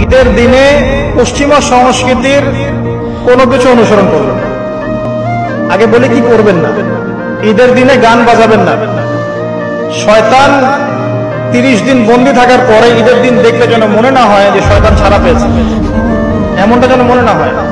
ঈদের দিনে পশ্চিমা সংস্কৃতির কোনো কিছু অনুসরণ করবেন না। আগে বলে কি করবেন না। ঈদের দিনে গান বাজাবেন না। শয়তান 30 দিন বন্দী থাকার পরে ঈদের দিন দেখলে যেন মনে না হয় যে শয়তান ছাড়া পেয়েছে, এমনটা যেন মনে না হয়।